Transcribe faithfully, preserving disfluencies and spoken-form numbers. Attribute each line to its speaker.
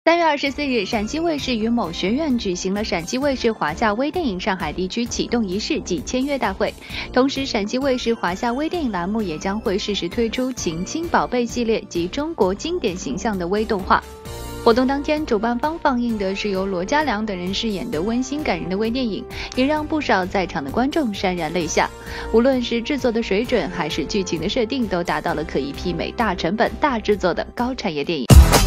Speaker 1: 三月二十四日，陕西卫视与某学院举行了陕西卫视华夏微电影上海地区启动仪式及签约大会。同时，陕西卫视华夏微电影栏目也将会适时推出《晴亲宝贝》系列及中国经典形象的微动画。活动当天，主办方放映的是由罗嘉良等人饰演的温馨感人的微电影，也让不少在场的观众潸然泪下。无论是制作的水准，还是剧情的设定，都达到了可以媲美大成本、大制作的高产业电影。